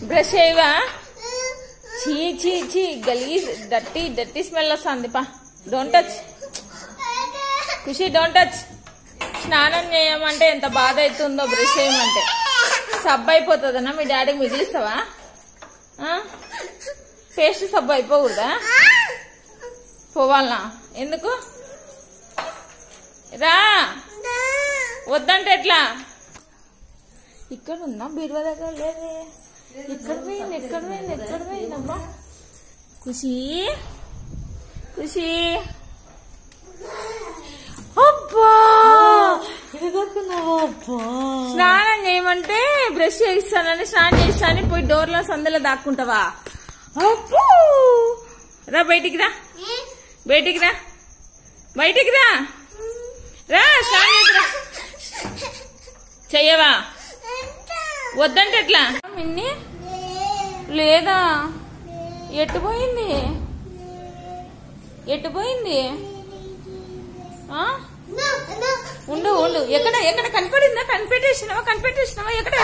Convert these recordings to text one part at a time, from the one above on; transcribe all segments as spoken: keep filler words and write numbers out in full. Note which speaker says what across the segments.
Speaker 1: Brush చేయవా? చీ చీ చీ గలీజ్ డర్టీ డర్టీ స్మెల్ వస్తుంది. పా don't touch Khushi, don't touch. స్నానం చేయమంటే ఎంత బాధ అవుతుందో బ్రష్ చేయమంటే. సబ్బు అయిపోతుందన్నా మీ డాడీకి మిగిలిస్తావా? పేస్ట్ సబ్బు అయిపోకూడదా? పోవాలనా? ఎందుకు రా? వద్దంటే ఎట్లా? ఇక్కడ ఉందా బీరువా దగ్గర? లేదే. ఎక్కడ పోయింది ఎక్కడ పోయింది ఎక్కడ పోయిందమ్మా? ఖుషి ఖుషి, అబ్బా స్నానం చేయమంటే బ్రష్ చేయిస్తానని స్నానం చేయిస్తానని పోయి డోర్లో సందులో దాక్కుంటావా? అబ్బో రా బయటికి రా, బయటికి రా, బయటికి రా, రా స్నానం చేసిరా. చెయ్యవా? వద్దంటే ఎట్లా? మిన్ని లేదా? ఎట్టు పోయింది? ఎట్టు పోయింది? ఉండు ఉండు. ఎక్కడ ఎక్కడ కనిపెట్టిందా? కనిపెట్టేసినావా? కనిపెట్టేసినావా? ఎక్కడ?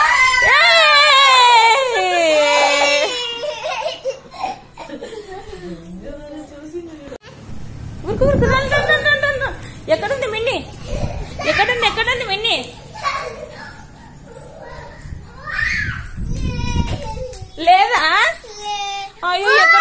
Speaker 1: ఎక్కడుంది మిన్ని? ఎక్కడుంది ఎక్కడుంది మిన్ని? లేదా? అయ్యో ఎక్కడ